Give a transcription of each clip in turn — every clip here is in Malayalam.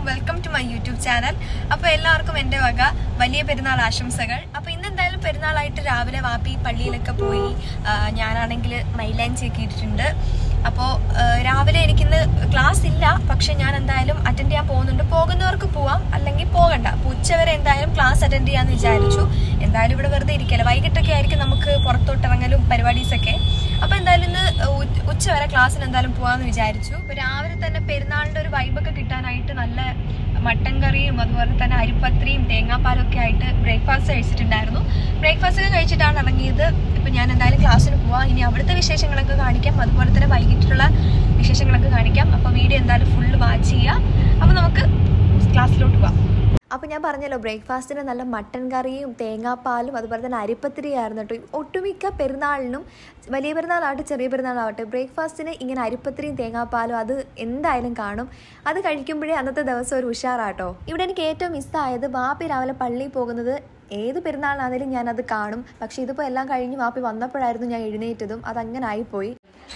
Welcome to my YouTube channel. അപ്പോൾ എല്ലാവർക്കും എൻ്റെ വക വലിയ പെരുന്നാൾ ആശംസകൾ. അപ്പോൾ ഇന്ന് എന്തായാലും പെരുന്നാളായിട്ട് രാവിലെ വാപ്പി പള്ളിയിലൊക്കെ പോയി. ഞാനാണെങ്കിൽ മൈലാഞ്ചി ഒക്കെ ഇട്ടിട്ടുണ്ട്. അപ്പോൾ രാവിലെ എനിക്കിന്ന് ക്ലാസ് ഇല്ല, പക്ഷെ ഞാൻ എന്തായാലും അറ്റൻഡ് ചെയ്യാൻ പോകുന്നുണ്ട്. പോകുന്നവർക്ക് പോവാം, അല്ലെങ്കിൽ പോകണ്ട. അപ്പോൾ ഉച്ചവരെ എന്തായാലും ക്ലാസ് അറ്റൻഡ് ചെയ്യാമെന്ന് വിചാരിച്ചു. എന്തായാലും ഇവിടെ വെറുതെ ഇരിക്കല്ലോ, വൈകിട്ടൊക്കെ ആയിരിക്കും നമുക്ക് പുറത്തോട്ടിറങ്ങലും പരിപാടീസൊക്കെ. അപ്പോൾ എന്തായാലും ഇന്ന് ഉച്ചവരെ ക്ലാസ്സിന് എന്തായാലും പോകാമെന്ന് വിചാരിച്ചു. അപ്പോൾ രാവിലെ തന്നെ പെരുന്നാളിൻ്റെ ഒരു വൈബൊക്കെ കിട്ടാനായിട്ട് നല്ല മട്ടൻ കറിയും അതുപോലെ തന്നെ അരിപ്പത്രിയും തേങ്ങാപ്പാലും ഒക്കെ ആയിട്ട് ബ്രേക്ക്ഫാസ്റ്റ് കഴിച്ചിട്ടുണ്ടായിരുന്നു. ബ്രേക്ക്ഫാസ്റ്റ് ഒക്കെ കഴിച്ചിട്ടാണ് ഇറങ്ങിയത്. ഇപ്പം ഞാൻ എന്തായാലും ക്ലാസ്സിന് പോവാം. ഇനി അവിടുത്തെ വിശേഷങ്ങളൊക്കെ കാണിക്കാം, അതുപോലെ തന്നെ വൈകിട്ടുള്ള വിശേഷങ്ങളൊക്കെ കാണിക്കാം. അപ്പോൾ വീഡിയോ എന്തായാലും ഫുള്ള് വാച്ച് ചെയ്യുക. അപ്പോൾ നമുക്ക് ക്ലാസ്സിലോട്ട് പോവാം. അപ്പോൾ ഞാൻ പറഞ്ഞല്ലോ, ബ്രേക്ക്ഫാസ്റ്റിന് നല്ല മട്ടൻ കറിയും തേങ്ങാപ്പാലും അതുപോലെ തന്നെ അരിപ്പത്തിരിയായിരുന്നു കേട്ടോ. ഒട്ടുമിക്ക പെരുന്നാളിനും, വലിയ പെരുന്നാളാവട്ടെ ചെറിയ പെരുന്നാളാവട്ടെ, ബ്രേക്ക്ഫാസ്റ്റിന് ഇങ്ങനെ അരിപ്പത്തിരിയും തേങ്ങാപ്പാലും അത് എന്തായാലും കാണും. അത് കഴിക്കുമ്പോഴേ അന്നത്തെ ദിവസം ഒരു ഉഷാറാട്ടോ. ഇവിടെ എനിക്ക് ഏറ്റവും മിസ്സായത് വാപ്പി രാവിലെ പള്ളിയിൽ പോകുന്നത്. ഏത് പെരുന്നാളിനാണെങ്കിലും ഞാനത് കാണും. പക്ഷേ ഇതിപ്പോൾ എല്ലാം കഴിഞ്ഞ് വാപ്പി വന്നപ്പോഴായിരുന്നു ഞാൻ എഴുന്നേറ്റതും. അതങ്ങനെ ആയിപ്പോയി.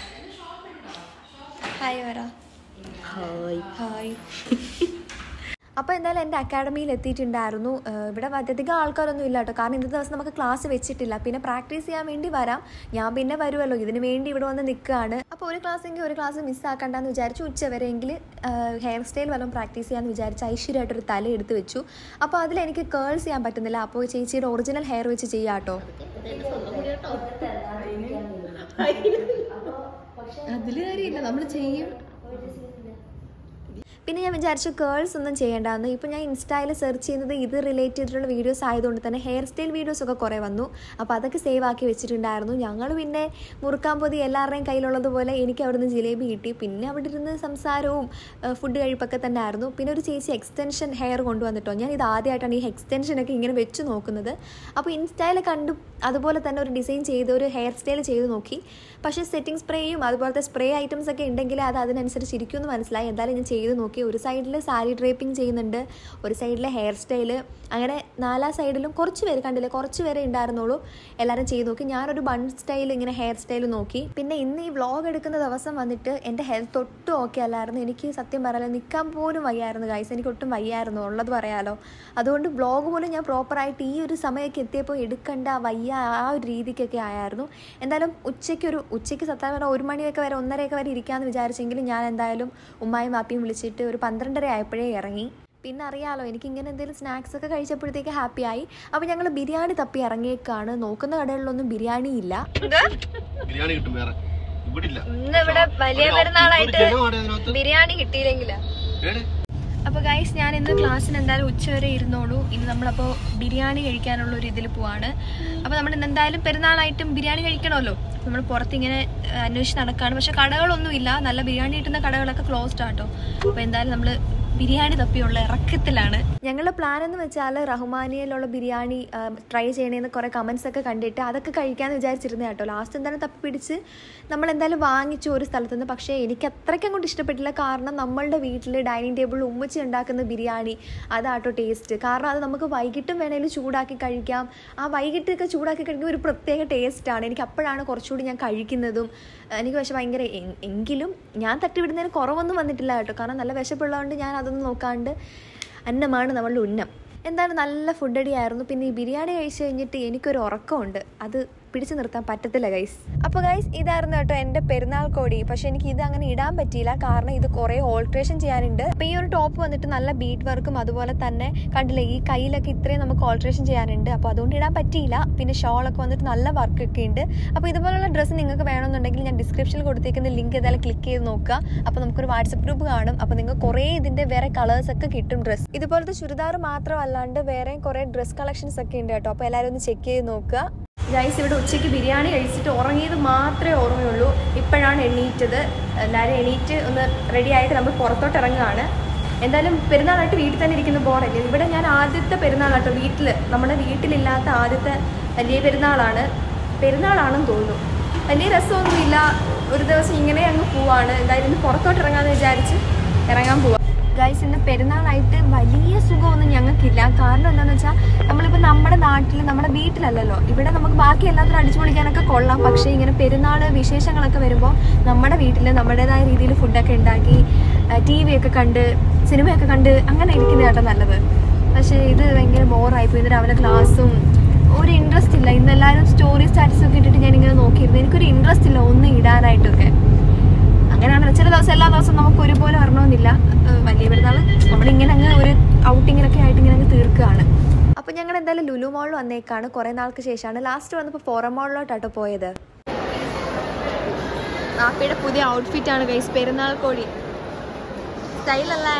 ഹായ് വരാ. ഹായ്. അപ്പോൾ എന്തായാലും എൻ്റെ അക്കാഡമിയിൽ എത്തിയിട്ടുണ്ടായിരുന്നു. ഇവിടെ അധികം ആൾക്കാരൊന്നും ഇല്ല കേട്ടോ, കാരണം ഇന്നത്തെ ദിവസം നമുക്ക് ക്ലാസ് വെച്ചിട്ടില്ല. പിന്നെ പ്രാക്ടീസ് ചെയ്യാൻ വേണ്ടി വരാം, ഞാൻ പിന്നെ വരുമല്ലോ, ഇതിന് വേണ്ടി ഇവിടെ വന്ന് നിൽക്കുകയാണ്. അപ്പോൾ ഒരു ക്ലാസ്സെങ്കിൽ ഒരു ക്ലാസ് മിസ്സാക്കണ്ടെന്ന് വിചാരിച്ചു. ഉച്ചവരെയെങ്കിൽ ഹെയർ സ്റ്റൈൽ വല്ലതും പ്രാക്ടീസ് ചെയ്യാമെന്ന് വിചാരിച്ച് ഐശ്വര്യമായിട്ടൊരു തല എടുത്ത് വെച്ചു. അപ്പോൾ അതിലെനിക്ക് കേൾസ് ചെയ്യാൻ പറ്റുന്നില്ല. അപ്പോൾ ചേച്ചിയുടെ ഒറിജിനൽ ഹെയർ വെച്ച് ചെയ്യാം കേട്ടോ. അതിൽ കാര്യമില്ല, നമ്മൾ ചെയ്യും. പിന്നെ ഞാൻ വിചാരിച്ചു കേൾസ് ഒന്നും ചെയ്യേണ്ടതെന്ന്. ഇപ്പോൾ ഞാൻ ഇൻസ്റ്റയിൽ സെർച്ച് ചെയ്യുന്നത് ഇത് റിലേറ്റ് ചെയ്തിട്ടുള്ള വീഡിയോസ് ആയതുകൊണ്ട് തന്നെ ഹെയർ സ്റ്റൈൽ വീഡിയോസൊക്കെ കുറേ വന്നു. അപ്പോൾ അതൊക്കെ സേവ് ആക്കി വെച്ചിട്ടുണ്ടായിരുന്നു. ഞങ്ങൾ പിന്നെ മുറുക്കാൻ പൊതി എല്ലാവരുടെയും കയ്യിലുള്ളതുപോലെ എനിക്ക് അവിടെ നിന്ന് ജിലേബി കിട്ടി. പിന്നെ അവിടെ ഇരുന്ന് സംസാരവും ഫുഡ് കഴിപ്പൊക്കെ തന്നെ ആയിരുന്നു. പിന്നെ ഒരു ചേച്ചി എക്സ്റ്റൻഷൻ ഹെയർ കൊണ്ടുവന്നിട്ടോ. ഞാൻ ഇത് ആദ്യമായിട്ടാണ് ഈ എക്സ്റ്റൻഷനൊക്കെ ഇങ്ങനെ വെച്ച് നോക്കുന്നത്. അപ്പോൾ ഇൻസ്റ്റയിൽ കണ്ടു അതുപോലെ തന്നെ ഒരു ഡിസൈൻ ചെയ്ത് ഒരു ഹെയർ സ്റ്റൈൽ ചെയ്ത് നോക്കി. പക്ഷേ സെറ്റിംഗ് സ്പ്രേയും അതുപോലത്തെ സ്പ്രേ ഐറ്റംസ് ഒക്കെ ഉണ്ടെങ്കിൽ അത് അതിനനുസരിച്ച് ഇരിക്കുമെന്ന് മനസ്സിലായി. എന്തായാലും ഞാൻ ചെയ്ത് നോക്കി. ഒരു സൈഡിൽ സാരി ഡ്രേപ്പിംഗ് ചെയ്യുന്നുണ്ട്, ഒരു സൈഡിലെ ഹെയർ സ്റ്റൈല്, അങ്ങനെ നാലാ സൈഡിലും കുറച്ച് പേര് കണ്ടില്ലേ, കുറച്ച് പേരെ ഉണ്ടായിരുന്നുള്ളൂ. എല്ലാവരും ചെയ്ത് നോക്കി. ഞാനൊരു ബൺ സ്റ്റൈൽ ഇങ്ങനെ ഹെയർ സ്റ്റൈൽ നോക്കി. പിന്നെ ഇന്ന് ഈ വ്ളോഗ് എടുക്കുന്ന ദിവസം വന്നിട്ട് എൻ്റെ ഹെൽത്ത് ഒട്ടും ഓക്കെ അല്ലായിരുന്നു. എനിക്ക് സത്യം പറയാലോ നിൽക്കാൻ പോലും വയ്യായിരുന്നു ഗൈസ്. എനിക്ക് ഒട്ടും വയ്യായിരുന്നു, ഉള്ളത് പറയാലോ. അതുകൊണ്ട് വ്ളോഗ് പോലും ഞാൻ പ്രോപ്പറായിട്ട് ഈ ഒരു സമയമൊക്കെ എത്തിയപ്പോൾ എടുക്കണ്ട, വയ്യ, ആ ഒരു രീതിക്കൊക്കെ ആയിരുന്നു. എന്തായാലും ഉച്ചയ്ക്ക് സത്യം പറഞ്ഞാൽ 1 മണിയൊക്കെ വരെ 1:30 വരെ ഇരിക്കാമെന്ന് വിചാരിച്ചെങ്കിലും ഞാൻ എന്തായാലും ഉമ്മായും വാപ്പിയും വിളിച്ചിട്ട് ഒരു 12:30 ആയപ്പോഴേ ഇറങ്ങി. പിന്നെ അറിയാലോ, എനിക്കിങ്ങനെ എന്തെങ്കിലും സ്നാക്സ് ഒക്കെ കഴിച്ചപ്പോഴത്തേക്ക് ഹാപ്പിയായി. അപ്പോൾ ഞങ്ങൾ ബിരിയാണി തപ്പി ഇറങ്ങിയേക്കാണ്. നോക്കുന്ന കടകളിലൊന്നും ബിരിയാണി ഇല്ല. ഇന്ന് ഇവിടെ വലിയ പെരുന്നാളായിട്ട് ബിരിയാണി കിട്ടിയില്ലെങ്കിലാ. അപ്പോൾ ഗൈസ്, ഞാൻ ഇന്ന് ക്ലാസ്സിന് എന്തായാലും ഉച്ചവരെ ഇരുന്നോളൂ. ഇനി നമ്മളപ്പോൾ ബിരിയാണി കഴിക്കാനുള്ള ഒരു ഇതിൽ പോവാണ്. അപ്പോൾ നമ്മൾ ഇന്ന് എന്തായാലും പെരുന്നാളായിട്ടും ബിരിയാണി കഴിക്കണമല്ലോ. നമ്മൾ പുറത്തിങ്ങനെ അന്വേഷിച്ച് നടക്കുകയാണ്. പക്ഷെ കടകളൊന്നുമില്ല, നല്ല ബിരിയാണി കിട്ടുന്ന കടകളൊക്കെ ക്ലോസ്ഡ് ആട്ടോ. അപ്പോൾ എന്തായാലും നമ്മൾ ബിരിയാണി തപ്പിയുള്ള ഇറക്കത്തിലാണ്. ഞങ്ങളുടെ പ്ലാൻ എന്ന് വെച്ചാൽ റഹ്മാനിയയിലുള്ള ബിരിയാണി ട്രൈ ചെയ്യണമെന്ന് കുറേ കമൻസ് ഒക്കെ കണ്ടിട്ട് അതൊക്കെ കഴിക്കാമെന്ന് വിചാരിച്ചിരുന്നത് കേട്ടോ. ലാസ്റ്റ് എന്തായാലും തപ്പി പിടിച്ച് നമ്മളെന്തായാലും വാങ്ങിച്ചു ഒരു സ്ഥലത്തുനിന്ന്. പക്ഷേ എനിക്ക് അത്രയ്ക്കും അങ്ങോട്ട് ഇഷ്ടപ്പെട്ടില്ല. കാരണം നമ്മളുടെ വീട്ടിൽ ഡൈനിങ് ടേബിളിൽ ഉമ്മച്ചി ഉണ്ടാക്കുന്ന ബിരിയാണി അതാട്ടോ ടേസ്റ്റ്. കാരണം അത് നമുക്ക് വൈകിട്ടും വേണമെങ്കിൽ ചൂടാക്കി കഴിക്കാം. ആ വൈകിട്ടൊക്കെ ചൂടാക്കി കഴിക്കുമ്പോൾ ഒരു പ്രത്യേക ടേസ്റ്റാണ്. എനിക്ക് അപ്പോഴാണ് കുറച്ചുകൂടി ഞാൻ കഴിക്കുന്നതും. എനിക്ക് പക്ഷേ ഭയങ്കര എങ്കിലും ഞാൻ തട്ടിവിടുന്നതിന് കുറവൊന്നും വന്നിട്ടില്ല കേട്ടോ. കാരണം നല്ല വിശപ്പുള്ളതുകൊണ്ട് ഞാൻ അതൊന്നും നോക്കാണ്ട് അന്നമാണ് നമ്മളുടെ ഉന്നം. എന്തായാലും നല്ല ഫുഡ് അടിയായിരുന്നു. പിന്നെ ഈ ബിരിയാണി കഴിച്ച് കഴിഞ്ഞിട്ട് എനിക്കൊരു ഉറക്കമുണ്ട്, അത് പിടിച്ചു നിർത്താൻ പറ്റത്തില്ല ഗൈസ്. അപ്പോൾ ഗൈസ്, ഇതായിരുന്നു കേട്ടോ എൻ്റെ പെരുന്നാൾ കോടി. പക്ഷേ എനിക്ക് ഇത് അങ്ങനെ ഇടാൻ പറ്റിയില്ല, കാരണം ഇത് കുറേ ഓൾട്രേഷൻ ചെയ്യാനുണ്ട്. അപ്പോൾ ഈ ഒരു ടോപ്പ് വന്നിട്ട് നല്ല ബീറ്റ് വർക്കും അതുപോലെ തന്നെ കണ്ടില്ലേ ഈ കയ്യിലൊക്കെ ഇത്രയും നമുക്ക് ഓൾട്രേഷൻ ചെയ്യാനുണ്ട്. അപ്പോൾ അതുകൊണ്ട് ഇടാൻ പറ്റിയില്ല. പിന്നെ ഷോളൊക്കെ വന്നിട്ട് നല്ല വർക്കൊക്കെ ഉണ്ട്. അപ്പോൾ ഇതുപോലുള്ള ഡ്രസ്സ് നിങ്ങൾക്ക് വേണമെന്നുണ്ടെങ്കിൽ ഞാൻ ഡിസ്ക്രിപ്ഷനിൽ കൊടുത്തേക്കുന്ന ലിങ്ക് ഏതായാലും ക്ലിക്ക് ചെയ്ത് നോക്കുക. അപ്പോൾ നമുക്കൊരു വാട്സപ്പ് ഗ്രൂപ്പ് കാണും. അപ്പോൾ നിങ്ങൾക്ക് കുറേ ഇതിൻ്റെ വേറെ കളേഴ്സൊക്കെ കിട്ടും ഡ്രസ്സ്. ഇതുപോലത്തെ ചുരിദാർ മാത്രമല്ലാണ്ട് വേറെ കുറേ ഡ്രസ്സ് കളക്ഷൻസ് ഒക്കെ ഉണ്ട് കേട്ടോ. അപ്പോൾ എല്ലാവരും ഒന്ന് ചെക്ക് ചെയ്ത് നോക്കുക. ഗൈസ്, ഇവിടെ ഉച്ചയ്ക്ക് ബിരിയാണി കഴിച്ചിട്ട് ഉറങ്ങിയത് മാത്രമേ ഓർമ്മയുള്ളൂ. ഇപ്പോഴാണ് എണീറ്റത്. എല്ലാവരും എണീറ്റ് ഒന്ന് റെഡി ആയിട്ട് നമ്മൾ പുറത്തോട്ട് ഇറങ്ങുകയാണ്. എന്തായാലും പെരുന്നാളായിട്ട് വീട്ടിൽ തന്നെ ഇരിക്കുന്ന ബോറല്ലേ. ഇവിടെ ഞാൻ ആദ്യത്തെ പെരുന്നാളാട്ടോ നമ്മുടെ വീട്ടിലില്ലാത്ത ആദ്യത്തെ വലിയ പെരുന്നാളാണെന്ന് തോന്നുന്നു. വലിയ രസമൊന്നുമില്ല. ഒരു ദിവസം ഇങ്ങനെ അങ്ങ് പോവാണ്. എന്തായാലും ഇന്ന് പുറത്തോട്ട് ഇറങ്ങാമെന്ന് വിചാരിച്ച് ഇറങ്ങാൻ പോവാം. ഗൈസ്, ഇന്ന് പെരുന്നാളായിട്ട് വലിയ സുഖമൊന്നും ഞങ്ങൾക്കില്ല. കാരണം എന്താണെന്ന് വെച്ചാൽ നമ്മളിപ്പോൾ നമ്മുടെ നാട്ടിൽ നമ്മുടെ വീട്ടിലല്ലല്ലോ. ഇവിടെ നമുക്ക് ബാക്കി എല്ലാത്തിനും അടിച്ചു പൊളിക്കാനൊക്കെ കൊള്ളാം. പക്ഷേ ഇങ്ങനെ പെരുന്നാൾ വിശേഷങ്ങളൊക്കെ വരുമ്പോൾ നമ്മുടെ വീട്ടിൽ നമ്മുടേതായ രീതിയിൽ ഫുഡൊക്കെ ഉണ്ടാക്കി TV ഒക്കെ കണ്ട് സിനിമയൊക്കെ കണ്ട് അങ്ങനെ ഇരിക്കുന്ന കേട്ടോ നല്ലത്. പക്ഷേ ഇത് ഭയങ്കര ബോറായിപ്പോയി. ഇന്ന് രാവിലെ ക്ലാസ്സും ഒരു ഇൻട്രസ്റ്റ് ഇല്ല. ഇന്നെല്ലാവരും സ്റ്റോറി സ്റ്റാറ്റസൊക്കെ ഇട്ടിട്ട് ഞാനിങ്ങനെ നോക്കിയിരുന്നു. എനിക്കൊരു ഇൻട്രസ്റ്റ് ഇല്ല ഒന്നും ഇടാനായിട്ടൊക്കെ. അങ്ങനെയാണ് ചില ദിവസം എല്ലാ ദിവസവും നമുക്ക് ഒരുപോലെ വരണമെന്നില്ല. വലിയ പെരുന്നാൾ നമ്മളിങ്ങനെ അങ്ങ് ഒരു ഔട്ടിങ്ങിനൊക്കെ ആയിട്ട് ഇങ്ങനെ അങ്ങ് തീർക്കുകയാണ്. അപ്പോൾ ഞങ്ങൾ എന്തായാലും ലുലു മോളിൽ വന്നേക്കാണ്. കുറേ നാൾക്ക് ശേഷമാണ്. ലാസ്റ്റ് വന്നപ്പോൾ ഫോറം മോളിലോട്ടാട്ടോ പോയത്. ആപ്പിയുടെ പുതിയ ഔട്ട്ഫിറ്റാണ് ഗൈസ്. പെരുന്നാൾ കോഴി സ്റ്റൈലല്ലേ,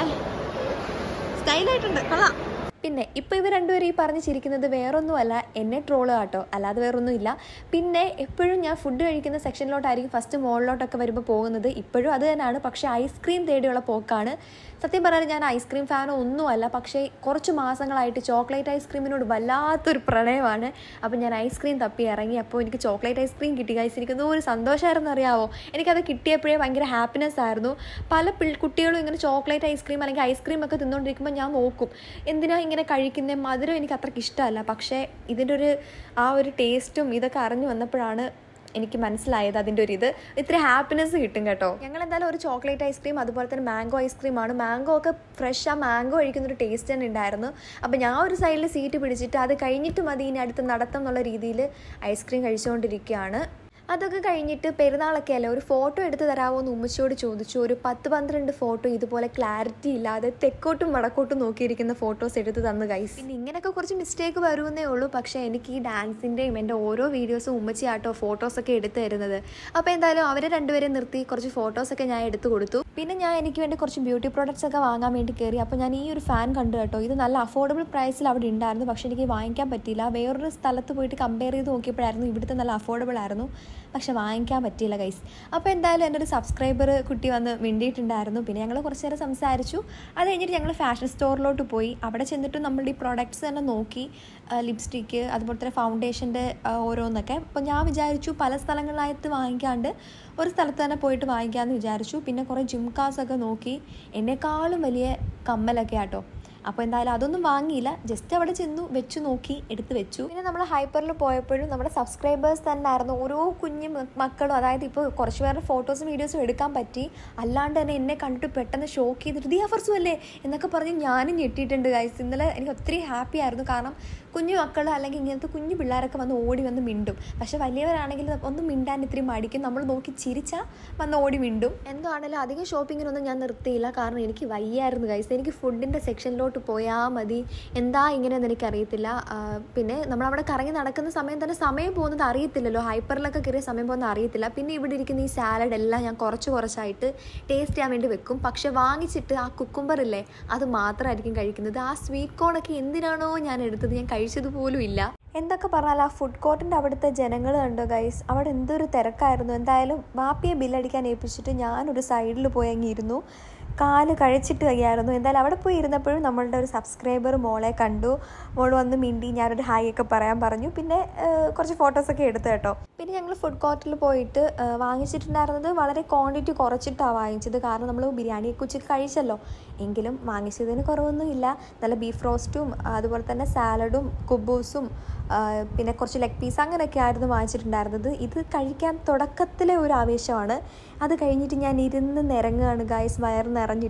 സ്റ്റൈലായിട്ടുണ്ട്, കൊള്ളാം. പിന്നെ ഇപ്പോൾ ഇവർ രണ്ടുപേരും ഈ പറഞ്ഞ് ചിരിക്കുന്നത് വേറൊന്നുമല്ല, എന്നെ ട്രോള് കേട്ടോ, അല്ലാതെ വേറൊന്നുമില്ല. പിന്നെ എപ്പോഴും ഞാൻ ഫുഡ് കഴിക്കുന്ന സെക്ഷനിലോട്ടായിരിക്കും ഫസ്റ്റ് മോളിലോട്ടൊക്കെ വരുമ്പോൾ പോകുന്നത്. ഇപ്പോഴും അത് തന്നെയാണ്, പക്ഷേ ഐസ്ക്രീം തേടിയുള്ള പോക്കാണ്. സത്യം പറഞ്ഞാൽ ഞാൻ ഐസ്ക്രീം ഫാനോ ഒന്നുമല്ല, പക്ഷേ കുറച്ച് മാസങ്ങളായിട്ട് ചോക്ലേറ്റ് ഐസ്ക്രീമിനോട് വല്ലാത്തൊരു പ്രണയമാണ്. അപ്പോൾ ഞാൻ ഐസ്ക്രീം തപ്പി ഇറങ്ങി. അപ്പോൾ എനിക്ക് ചോക്ലേറ്റ് ഐസ്ക്രീം കിട്ടി ഗൈസ്. എനിക്കൊന്നും ഒരു സന്തോഷമായിരുന്നു അറിയാമോ. എനിക്കത് കിട്ടിയപ്പോഴേ ഭയങ്കര ഹാപ്പിനെസ് ആയിരുന്നു. പല കുട്ടികളും ഇങ്ങനെ ചോക്ലേറ്റ് ഐസ്ക്രീം അല്ലെങ്കിൽ ഐസ്ക്രീം ഒക്കെ തിന്നുകൊണ്ടിരിക്കുമ്പോൾ ഞാൻ നോക്കും എന്തിനാ ഇങ്ങനെ കഴിക്കുന്ന, മധുരം എനിക്ക് അത്രയ്ക്ക് ഇഷ്ടമല്ല. പക്ഷേ ഇതിൻ്റെ ആ ഒരു ടേസ്റ്റും ഇതൊക്കെ അറിഞ്ഞു വന്നപ്പോഴാണ് എനിക്ക് മനസ്സിലായത് അതിൻ്റെ ഇത്ര ഹാപ്പിനെസ് കിട്ടും കേട്ടോ. ഞങ്ങൾ എന്തായാലും ഒരു ചോക്ലേറ്റ് ഐസ്ക്രീം, അതുപോലെ തന്നെ മാംഗോ ഐസ്ക്രീമാണ്. മാംഗോ ഒക്കെ ഫ്രഷ്, ആ മാംഗോ കഴിക്കുന്നൊരു ടേസ്റ്റ് തന്നെ ഉണ്ടായിരുന്നു. അപ്പോൾ ഞാൻ ഒരു സൈഡിൽ സീറ്റ് പിടിച്ചിട്ട് അത് കഴിഞ്ഞിട്ട് മതി ഇനി അടുത്ത് നടത്തം എന്നുള്ള രീതിയിൽ ഐസ്ക്രീം കഴിച്ചുകൊണ്ടിരിക്കുകയാണ്. അതൊക്കെ കഴിഞ്ഞിട്ട് പെരുന്നാളൊക്കെ അല്ലേ, ഒരു ഫോട്ടോ എടുത്ത് തരാമോ എന്ന് ഉമ്മച്ചിയോട് ചോദിച്ചു. ഒരു 10-12 ഫോട്ടോ ഇതുപോലെ ക്ലാരിറ്റി ഇല്ലാതെ തെക്കോട്ടും വടക്കോട്ടും നോക്കിയിരിക്കുന്ന ഫോട്ടോസ് എടുത്ത് തന്നു ഗൈസ്. പിന്നെ ഇങ്ങനെയൊക്കെ കുറച്ച് മിസ്റ്റേക്ക് വരുമെന്നേ ഉള്ളൂ. പക്ഷേ എനിക്ക് ഈ ഡാൻസിൻ്റെയും എൻ്റെ ഓരോ വീഡിയോസും ഉമ്മച്ചിയാട്ടോ ഫോട്ടോസൊക്കെ എടുത്ത് തരുന്നത്. അപ്പോൾ എന്തായാലും അവരെ രണ്ടുപേരെ നിർത്തി കുറച്ച് ഫോട്ടോസൊക്കെ ഞാൻ എടുത്തു കൊടുത്തു. പിന്നെ ഞാൻ എനിക്ക് വേണ്ടി കുറച്ച് ബ്യൂട്ടി പ്രോഡക്റ്റ്സ് ഒക്കെ വാങ്ങാൻ വേണ്ടി കയറി. അപ്പോൾ ഞാൻ ഈ ഒരു ഫാൻ കണ്ടു കേട്ടോ. ഇത് നല്ല അഫോർഡബിൾ പ്രൈസിൽ അവിടെ ഉണ്ടായിരുന്നു, പക്ഷേ എനിക്ക് വാങ്ങിക്കാൻ പറ്റിയില്ല. വേറൊരു സ്ഥലത്ത് പോയിട്ട് കമ്പയർ ചെയ്ത് നോക്കിയപ്പോഴായിരുന്നു ഇവിടുത്തെ നല്ല അഫോർഡബിൾ ആയിരുന്നു, പക്ഷെ വാങ്ങിക്കാൻ പറ്റിയില്ല ഗൈസ്. അപ്പോൾ എന്തായാലും എൻ്റെ ഒരു സബ്സ്ക്രൈബർ കുട്ടി വന്ന് മിണ്ടിയിട്ടുണ്ടായിരുന്നു. പിന്നെ ഞങ്ങൾ കുറച്ച് നേരം സംസാരിച്ചു. അത് കഴിഞ്ഞിട്ട് ഞങ്ങൾ ഫാഷൻ സ്റ്റോറിലോട്ട് പോയി. അവിടെ ചെന്നിട്ട് നമ്മളുടെ ഈ പ്രോഡക്റ്റ്സ് തന്നെ നോക്കി, ലിപ്സ്റ്റിക്ക്, അതുപോലെ തന്നെ ഫൗണ്ടേഷൻ്റെ ഓരോന്നൊക്കെ. അപ്പോൾ ഞാൻ വിചാരിച്ചു പല സ്ഥലങ്ങളിലായിട്ട് വാങ്ങിക്കാണ്ട് ഒരു സ്ഥലത്ത് തന്നെ പോയിട്ട് വാങ്ങിക്കാമെന്ന് വിചാരിച്ചു. പിന്നെ കുറേ ജിംകാസൊക്കെ നോക്കി, എന്നെക്കാളും വലിയ കമ്മലൊക്കെ ആട്ടോ. അപ്പോൾ എന്തായാലും അതൊന്നും വാങ്ങിയില്ല, ജസ്റ്റ് അവിടെ ചെന്നു വെച്ചു നോക്കി എടുത്ത് വെച്ചു. പിന്നെ നമ്മൾ ഹൈപ്പറിൽ പോയപ്പോഴും നമ്മുടെ സബ്സ്ക്രൈബേഴ്സ് തന്നെ ആയിരുന്നു, ഓരോ കുഞ്ഞു മക്കളും. അതായത് ഇപ്പോൾ കുറച്ച് പേരുടെ ഫോട്ടോസും വീഡിയോസും എടുക്കാൻ പറ്റി, അല്ലാണ്ട് തന്നെ എന്നെ കണ്ടിട്ട് പെട്ടെന്ന് ഷോക്ക് ചെയ്തിട്ട് ദിയ ഫർസു അല്ലേ എന്നൊക്കെ പറഞ്ഞ് ഞാനും ഞെട്ടിയിട്ടുണ്ട് ഗൈസ്. ഇന്നലെ എനിക്ക് ഒത്തിരി ഹാപ്പി ആയിരുന്നു. കാരണം കുഞ്ഞു മക്കൾ അല്ലെങ്കിൽ ഇങ്ങനത്തെ കുഞ്ഞു പിള്ളേരൊക്കെ വന്ന് ഓടി വന്ന് മിണ്ടും. പക്ഷേ വലിയവരാണെങ്കിൽ ഒന്നും മിണ്ടാൻ ഇത്തിരി മടിക്കും. നമ്മൾ നോക്കി ചിരിച്ചാൽ വന്ന് ഓടി മിണ്ടും. എന്താണെങ്കിലും അധികം ഷോപ്പിങ്ങിനൊന്നും ഞാൻ നിർത്തിയില്ല, കാരണം എനിക്ക് വയ്യായിരുന്നു ഗൈസ്. എനിക്ക് ഫുഡിൻ്റെ സെക്ഷനിലോട്ട് പോയാൽ മതി, എന്താ ഇങ്ങനെയെന്ന് എനിക്കറിയത്തില്ല. പിന്നെ നമ്മളവിടെ കറങ്ങി നടക്കുന്ന സമയം തന്നെ സമയം പോകുന്നത് അറിയത്തില്ലല്ലോ. ഹൈപ്പറിലൊക്കെ കയറിയ സമയം പോകുന്നത് അറിയത്തില്ല. പിന്നെ ഇവിടെ ഇരിക്കുന്ന ഈ സാലഡ് എല്ലാം ഞാൻ കുറച്ചായിട്ട് ടേസ്റ്റ് ചെയ്യാൻ വേണ്ടി വെക്കും. പക്ഷെ വാങ്ങിച്ചിട്ട് ആ കുക്കുംബർ ഇല്ലേ, അത് മാത്രമായിരിക്കും കഴിക്കുന്നത്. ആ സ്വീറ്റ് കോണൊക്കെ എന്തിനാണോ ഞാൻ എടുത്തത്, ഞാൻ കഴിച്ചതുപോലും ഇല്ല. എന്തൊക്കെ പറഞ്ഞാൽ ആ ഫുഡ് കോർട്ടിൻ്റെ അവിടുത്തെ ജനങ്ങൾ കണ്ടോ ഗൈസ്, അവിടെ എന്തൊരു തിരക്കായിരുന്നു. എന്തായാലും വാപ്പിയെ ബില്ലടിക്കാൻ ഏൽപ്പിച്ചിട്ട് ഞാനൊരു സൈഡിൽ പോയി അങ്ങിരുന്നു. കാല് കഴിച്ചിട്ട് വയ്യായിരുന്നു. എന്തായാലും അവിടെ പോയി ഇരുന്നപ്പോഴും നമ്മളുടെ ഒരു സബ്സ്ക്രൈബർ മോളെ കണ്ടു. മോൾ വന്ന് മിണ്ടി, ഞാനൊരു ഹായ് ഒക്കെ പറയാൻ പറഞ്ഞു. പിന്നെ കുറച്ച് ഫോട്ടോസൊക്കെ എടുത്തു കേട്ടോ. പിന്നെ ഞങ്ങൾ ഫുഡ് കോർട്ടിൽ പോയിട്ട് വാങ്ങിച്ചിട്ടുണ്ടായിരുന്നത് വളരെ ക്വാണ്ടിറ്റി കുറച്ചിട്ടാണ് വാങ്ങിച്ചത്. കാരണം നമ്മൾ ബിരിയാണിയൊക്കെ ഉച്ചയ്ക്ക് കഴിച്ചല്ലോ, എങ്കിലും വാങ്ങിച്ചതിന് കുറവൊന്നുമില്ല. നല്ല ബീഫ് റോസ്റ്റും അതുപോലെ തന്നെ സാലഡും കുബൂസും പിന്നെ കുറച്ച് ലെഗ് പീസ് അങ്ങനെയൊക്കെ ആയിരുന്നു വാങ്ങിച്ചിട്ടുണ്ടായിരുന്നത്. ഇത് കഴിക്കാൻ തുടക്കത്തിലെ ഒരു ആവേശമാണ്. അത് കഴിഞ്ഞിട്ട് ഞാൻ ഇരുന്ന് നിരങ്ങുകയാണ് ഗൈസ്. വയറ്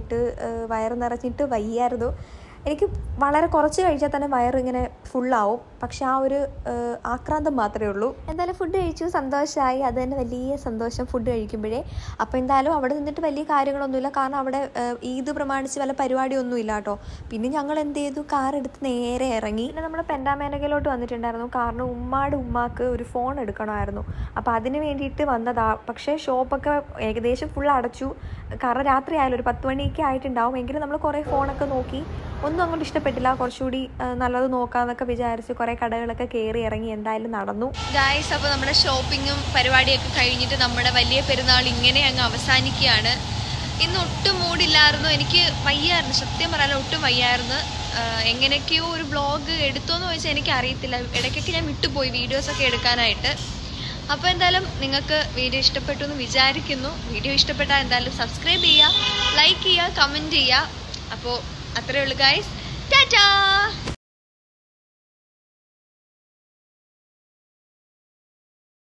നിറഞ്ഞിട്ട് വയ്യായിരുന്നു. എനിക്ക് വളരെ കുറച്ച് കഴിച്ചാൽ തന്നെ വയറിങ്ങനെ ഫുള്ളാവും. പക്ഷെ ആ ഒരു ആക്രാന്തം മാത്രമേ ഉള്ളൂ. എന്തായാലും ഫുഡ് കഴിച്ചു, സന്തോഷമായി. അത് തന്നെ വലിയ സന്തോഷം ഫുഡ് കഴിക്കുമ്പോഴേ. അപ്പോൾ എന്തായാലും അവിടെ നിന്നിട്ട് വലിയ കാര്യങ്ങളൊന്നുമില്ല, കാരണം അവിടെ ഈദ് പ്രമാണിച്ച് വല്ല പരിപാടിയൊന്നും ഇല്ല കേട്ടോ. പിന്നെ ഞങ്ങൾ എന്ത് ചെയ്തു, കാറെടുത്ത് നേരെ ഇറങ്ങി. പിന്നെ നമ്മൾ പെൻഡാമേനകയിലോട്ട് വന്നിട്ടുണ്ടായിരുന്നു, കാരണം ഉമ്മാക്ക് ഒരു ഫോൺ എടുക്കണമായിരുന്നു. അപ്പോൾ അതിന് വേണ്ടിയിട്ട് വന്നതാ. പക്ഷേ ഷോപ്പൊക്കെ ഏകദേശം ഫുൾ അടച്ചു, കാരണം രാത്രി ആയാലും ഒരു 10 മണിയൊക്കെ ആയിട്ടുണ്ടാവും. എങ്കിലും നമ്മൾ കുറേ ഫോണൊക്കെ നോക്കി, ഒന്നും അങ്ങോട്ട് ഇഷ്ടപ്പെട്ടില്ല. കുറച്ചുകൂടി നല്ലത് നോക്കാമെന്നൊക്കെ വിചാരിച്ച് കുറേ കടകളൊക്കെ കയറി ഇറങ്ങി എന്തായാലും നടന്നു ഗൈസ്. അപ്പോൾ നമ്മുടെ ഷോപ്പിങ്ങും പരിപാടിയൊക്കെ കഴിഞ്ഞിട്ട് നമ്മുടെ വലിയ പെരുന്നാൾ ഇങ്ങനെ അങ്ങ് അവസാനിക്കുകയാണ്. ഇന്ന് ഒട്ടും മൂടില്ലായിരുന്നു, എനിക്ക് വയ്യായിരുന്നു, സത്യം പറയാൻ ഒട്ടും വയ്യായിരുന്നു. എങ്ങനെയൊക്കെയോ ഒരു വ്ളോഗ് എടുത്തോന്ന് ചോദിച്ചാൽ എനിക്ക് അറിയത്തില്ല. ഇടയ്ക്കൊക്കെ ഞാൻ വിട്ടുപോയി വീഡിയോസൊക്കെ എടുക്കാനായിട്ട്. അപ്പോൾ എന്തായാലും നിങ്ങൾക്ക് വീഡിയോ ഇഷ്ടപ്പെട്ടു എന്ന് വിചാരിക്കുന്നു. വീഡിയോ ഇഷ്ടപ്പെട്ടാൽ എന്തായാലും സബ്സ്ക്രൈബ് ചെയ്യുക, ലൈക്ക് ചെയ്യുക, കമൻറ്റ് ചെയ്യുക. അപ്പോൾ അത്രയേ ഉള്ളൂ ഗൈസ്. ടാറ്റാ.